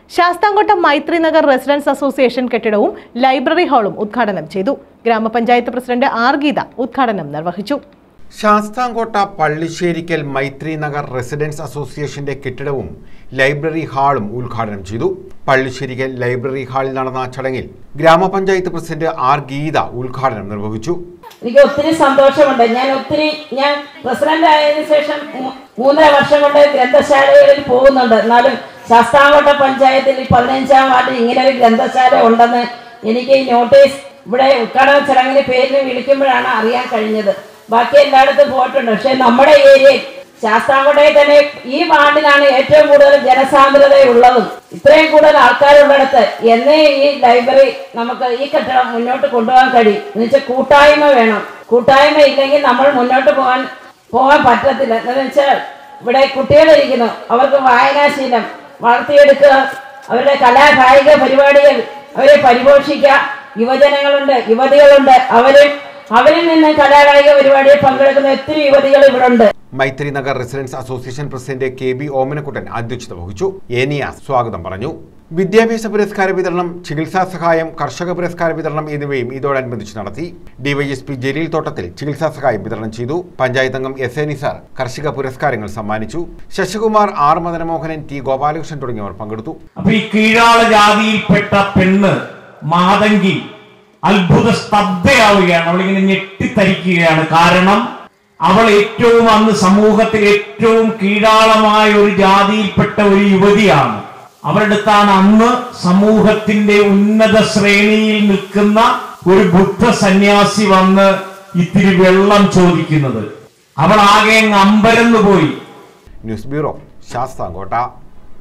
Sasthamkotta Maithri Nagar residence association കെട്ടിടവും library ഹാളും ഉദ്ഘാടനം ചെയ്തു. ഗ്രാമപഞ്ചായത്ത് പ്രസിഡന്റ് ആർ ഗീത ഉദ്ഘാടനം നിർവഹിച്ചു. ശാസ്താംകോട്ട പള്ളിശ്ശേരിക്കൽ മൈത്രി നഗർ റെസിഡൻസ് അസോസിയേഷന്റെ കെട്ടിടവും ലൈബ്രറി ഹാളും ഉദ്ഘാടനം ചെയ്തു. പള്ളിശ്ശേരിക്കൽ ലൈബ്രറി ഹാളിൽ നടന്ന ചടങ്ങിൽ ഗ്രാമപഞ്ചായത്ത് പ്രസിഡന്റ് ആർ ഗീത ഉദ്ഘാടനം നിർവഹിച്ചു. എനിക്ക് ഒത്തിരി സന്തോഷമുണ്ട്. ഞാൻ പ്രസിഡന്റ് ആയതിനു ശേഷം 3.5 വർഷം കൊണ്ട് ഗ്രന്ഥശാലകളിൽ പോകുന്നുണ്ട്. എന്നാലും ശാസ്താംകോട്ട പഞ്ചായത്തിൽ 15-ാം വാർഡിൽ ഇങ്ങനെ ഒരു ഗ്രന്ഥശാല ഉണ്ടെന്ന് എനിക്ക് ഈ നോട്ടീസ് ഇവിടെ ഉദ്ഘാടന ചടങ്ങിന് പേരിൽ വിളിക്കുമ്പോഴാണ് അറിയാൻ കഴിഞ്ഞത്. ബാക്കി എല്ലായിടത്തും പോയിട്ടുണ്ട്. പക്ഷെ നമ്മുടെ ഏരിയയിൽ ശാസ്താംകോട്ടയിൽ തന്നെ ഈ വാർഡിലാണ് ഏറ്റവും കൂടുതൽ ജനസാന്ദ്രതയുള്ളതും ഇത്രയും കൂടുതൽ ആൾക്കാരുള്ളിടത്ത് എന്നേ ഈ ലൈബ്രറി നമുക്ക് ഈ കെട്ടിടം മുന്നോട്ട് കൊണ്ടുപോകാൻ കഴിയും. എന്നുവെച്ചാൽ കൂട്ടായ്മ വേണം. കൂട്ടായ്മ ഇല്ലെങ്കിൽ നമ്മൾ മുന്നോട്ട് പോകാൻ പറ്റത്തില്ല. എന്താണെന്ന് വെച്ചാൽ ഇവിടെ കുട്ടികളിരിക്കുന്നു, അവർക്ക് വായനാശീലം വളർത്തിയെടുക്കുക, അവരുടെ കലാകായിക പരിപാടികൾ അവരെ പരിപോഷിക്കുക. യുവജനങ്ങളുണ്ട്, യുവതികളുണ്ട്, അവരിൽ നിന്ന് കലാകായിക പരിപാടിയിൽ പങ്കെടുക്കുന്ന ഒത്തിരി യുവതികൾ ഇവിടെ ഉണ്ട്. Maithri Nagar residence association president KB Omanakuttan അധ്യക്ഷത വഹിച്ചു. ഏനിയാസ് സ്വാഗതം പറഞ്ഞു. വിദ്യാഭ്യാസ പുരസ്കാര വിതരണം, ചികിത്സാ സഹായം, കർഷക പുരസ്കാര വിതരണം എന്നിവയും ഇതോടനുബന്ധിച്ച് നടത്തി. DYSP ജലീൽ തോട്ടത്തിൽ ചികിത്സാ സഹായം വിതരണം ചെയ്തു. പഞ്ചായത്ത് അംഗം SA നിസാർ കർഷക പുരസ്കാരങ്ങൾ സമ്മാനിച്ചു. ശശികുമാർ, R മദനമോഹനൻ, T ഗോപാലകൃഷ്ണൻ തുടങ്ങിയവർ പങ്കെടുത്തു. അപ്പോൾ ഈ കീഴാള ജാതിയിൽപ്പെട്ട പെണ്ണ് മാതങ്കി അത്ഭുത സ്തബ്ധയാവുകയാണ്. അവളിങ്ങനെ ഞെട്ടിത്തരിക്കുകയാണ്. കാരണം അവൾ അന്ന് സമൂഹത്തിൽ ഏറ്റവും കീഴാളമായ ഒരു ജാതിയിൽപ്പെട്ട ഒരു യുവതിയാണ്. അവരുടെ അടുത്താണ് അന്ന് സമൂഹത്തിന്റെ ഉന്നത ശ്രേണിയിൽ നിൽക്കുന്ന ഒരു ബുദ്ധ സന്യാസി വന്ന് ഇത്തിരി വെള്ളം ചോദിക്കുന്നത്. അവൾ ആകെ അമ്പരന്നു പോയി. News bureau, Sasthamkotta.